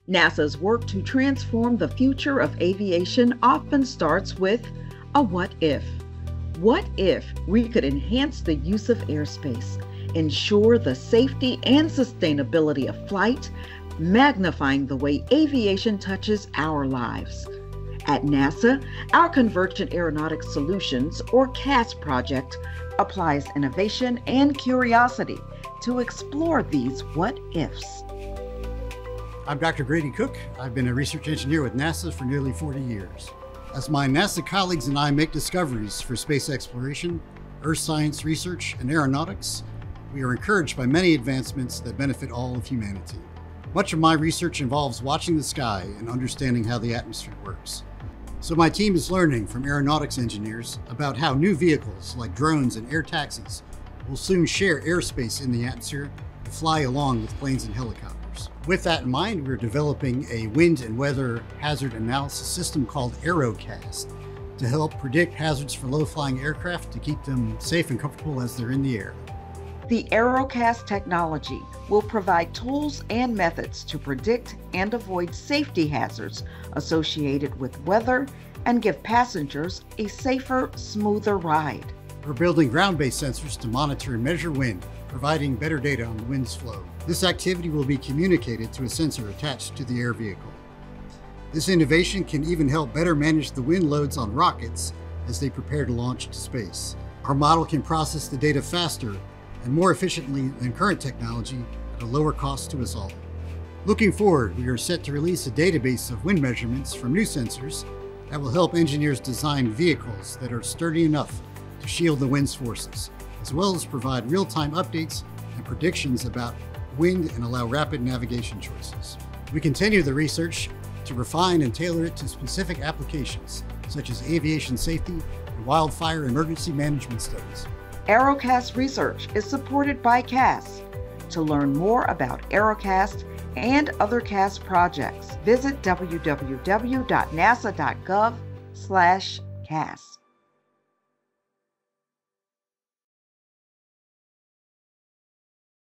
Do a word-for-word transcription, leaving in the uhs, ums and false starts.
NASA's work to transform the future of aviation often starts with a what if. What if we could enhance the use of airspace, ensure the safety and sustainability of flight, magnifying the way aviation touches our lives? At NASA, our Convergent Aeronautics Solutions, or CAST project, applies innovation and curiosity to explore these what ifs. I'm Doctor Grady Cook. I've been a research engineer with NASA for nearly forty years. As my NASA colleagues and I make discoveries for space exploration, earth science research, and aeronautics, we are encouraged by many advancements that benefit all of humanity. Much of my research involves watching the sky and understanding how the atmosphere works. So my team is learning from aeronautics engineers about how new vehicles like drones and air taxis will soon share airspace in the atmosphere to fly along with planes and helicopters. With that in mind, we're developing a wind and weather hazard analysis system called AEROcAST to help predict hazards for low-flying aircraft to keep them safe and comfortable as they're in the air. The AEROcAST technology will provide tools and methods to predict and avoid safety hazards associated with weather and give passengers a safer, smoother ride. We're building ground-based sensors to monitor and measure wind, providing better data on the wind's flow. This activity will be communicated to a sensor attached to the air vehicle. This innovation can even help better manage the wind loads on rockets as they prepare to launch to space. Our model can process the data faster and more efficiently than current technology at a lower cost to us all. Looking forward, we are set to release a database of wind measurements from new sensors that will help engineers design vehicles that are sturdy enough to shield the wind's forces, as well as provide real-time updates and predictions about wind and allow rapid navigation choices. We continue the research to refine and tailor it to specific applications, such as aviation safety and wildfire emergency management studies. AEROcAST research is supported by CAST. To learn more about AEROcAST and other CAST projects, visit w w w dot nasa dot gov slash cast.